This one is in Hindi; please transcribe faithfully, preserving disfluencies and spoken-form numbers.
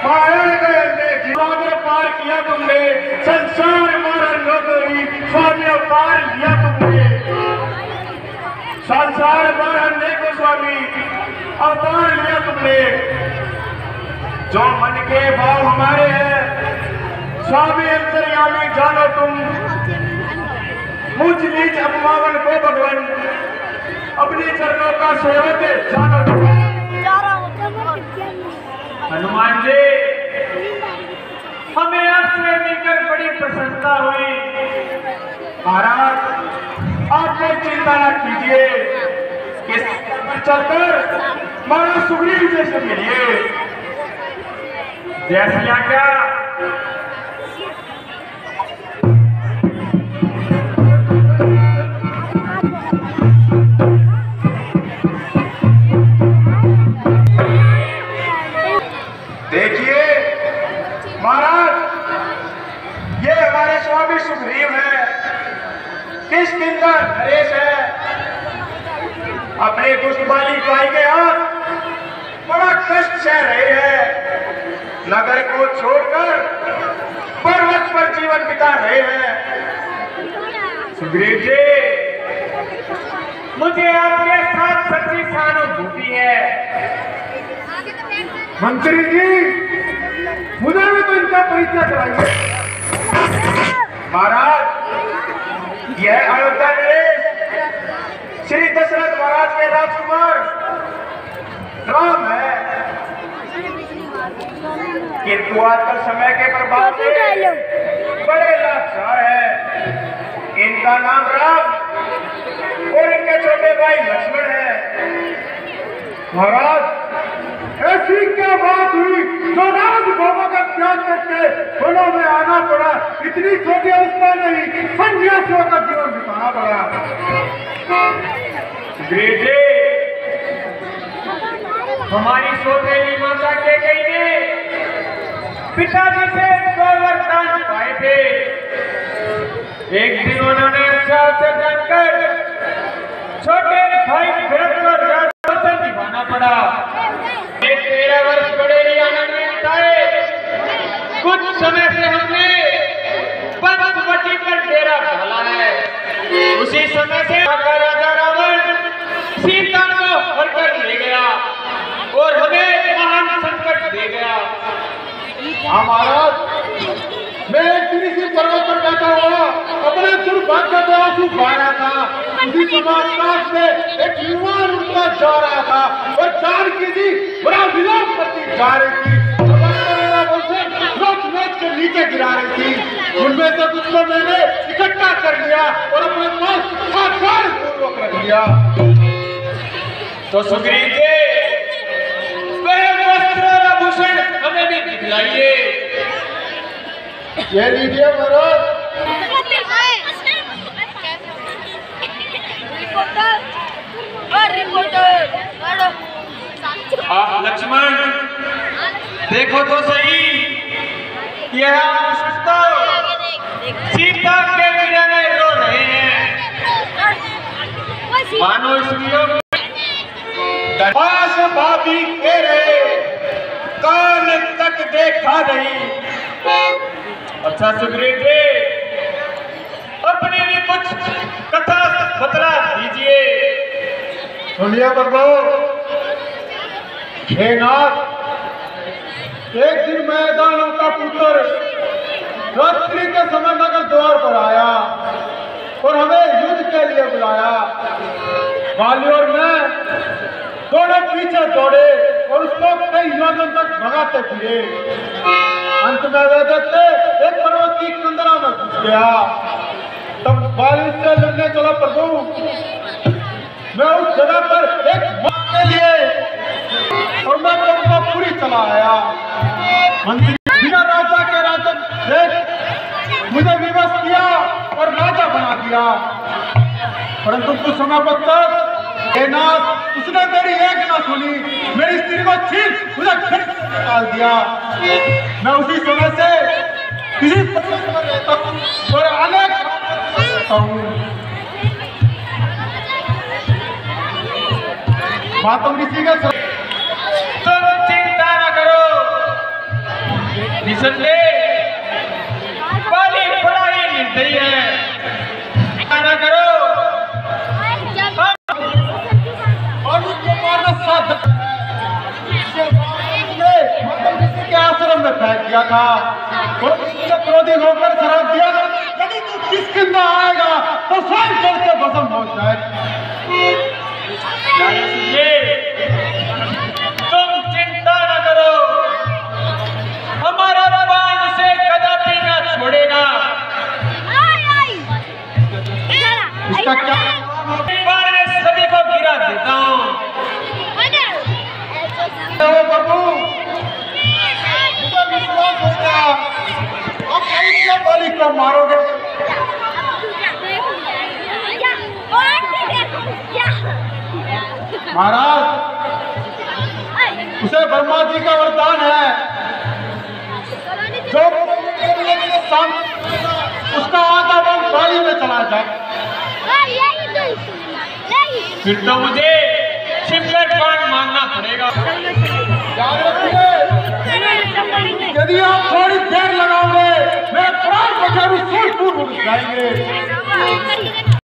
माया के अंदर सागर पार किया तुमने, संसार मारा नौकरी स्वामी पार लिया तुमने, संसार मारा को स्वामी अवतार लिया तुमने। जो मन के भाव हमारे हैं स्वामी अंतर्यामी जानो तुम, मुझ नीच अपमावन को भगवान अपने चरणों का सेवक जानो तुम। हनुमान जी, हमें आपसे मिलकर बड़ी प्रसन्नता हुई। महाराज, आप कोई चिंता न कीजिए, किस पर चलकर महाराज सुग्रीव जी से मिलिए। जैसी आज्ञा। देखिए महाराज, ये हमारे स्वामी सुग्रीव है, किष्किंधा नरेश है। अपने दुष्ट बाली भाई के हाथ बड़ा कष्ट सह रहे हैं, नगर को छोड़कर पर्वत पर जीवन बिता रहे हैं। सुग्रीव जी, मुझे आपके साथ सच्ची सहानुभूति है। मंत्री जी, मुझे भी तो इनका परिचय कराइए। महाराज, यह अयोध्या नरेश श्री दशरथ महाराज के राजकुमार राम है, किंतु आजकल समय के प्रभाव से बड़े लाचार है। इनका नाम राम और इनके छोटे भाई लक्ष्मण है। महाराज, ऐसी क्या बात हुई जो राज भोगों का त्याग करके वनों में आना पड़ा? इतनी छोटी अवस्था में ही सन्यासियों का जीवन बिताना पड़ा। सुग्रीव जी, हमारी सौतेली माता के कई ने पिताजी से दो वरदान पाए थे। एक दिन उन्होंने अच्छा अवसर जानकर छोटे भाई भरत को राजवचन निभाना पड़ा। तेरह वर्ष बड़े ही आनंद में बिताए। कुछ समय से हमने पंचवटी पर डेरा डाला है। उसी समय से राजा रावण सीता को हरकर ले गया और हमें महान संकट दे गया। महाराज, मैं एक दिन इसी पर्वत पर बैठा हुआ अपने दुर्भाग्य को आंसू बहा रहा था। उसी समय आकाश से एक विमान उड़ता जा रहा था और जानकी जी बड़ा विलाप करती जा रही थी। नोच नोच के नीचे गिरा रही थी। उनमें से कुछ को मैंने इकट्ठा कर लिया और अपने पास साकार पूर्वक रख लिया। तो सुग्रीव जी, वह वस्त्र और आभूषण हमें भी दिखलाइए। ये लीजिए महाराज। आप लक्ष्मण देखो तो सही, यह तो सीता के विरह में रो रहे हैं। मानो इसलिए पास भाभी के रहे काल तक देखा नहीं। अच्छा सुग्रीव जी, अपनी भी कुछ कथा बतला दीजिए। सुनिए प्रभु। हे नाथ, एक दिन मैदानों का पुत्र रात्रि के समय नगर द्वार पर आया और हमें युद्ध के लिए बुलाया। बाली और मैं दोनों पीछे दौड़े और उसको कई योजन तक भगाते फिरे। अंत में वह देखते एक पर्वत की कंदरा में घुस गया। तब बाली से लड़ने चला। प्रभु, मैं उस जगह पर एक मौत के लिए और मैं उनको पूरी चला आया। मंत्री बिना राजा के राजा देख मुझे विवश किया और राजा बना दिया, परंतु कुछ समय पश्चात नाथ उसने मेरी एक ना सुनी, मेरी स्त्री को छीन मुझे घर निकाल दिया। मैं उसी समय से किसी पर्वत पर रहता हूँ और अनेक रहता हूँ। मातम ऋषि के तुम चिंता न करो, कौशल्य बाली बड़ा ही निर्दयी है। ना करो और उसको मारना साथ के आश्रम में फेंक दिया था और क्रोधी होकर शराब दिया। यदि तू किसकिंदा आएगा तो स्वयं जल के भस्म हो जाए। तुम चिंता न करो, हमारा बाण से कदापि न छोड़ेगा। इसका क्या बाण में सभी को गिरा देता हूँ। प्रभु मुझे विश्वास हो गया, अब कैसे बलि को मारोगे? महाराज, उसे ब्रह्मा जी का वरदान है, जो करने के सामने उसका आधा बल बाली में चला जाए। फिर तो मुझे छिपकर बाण मारना पड़ेगा। याद रखिए, यदि आप थोड़ी देर लगाओगे मेरे प्राण बचारू सूर सूर उड़ जाएंगे।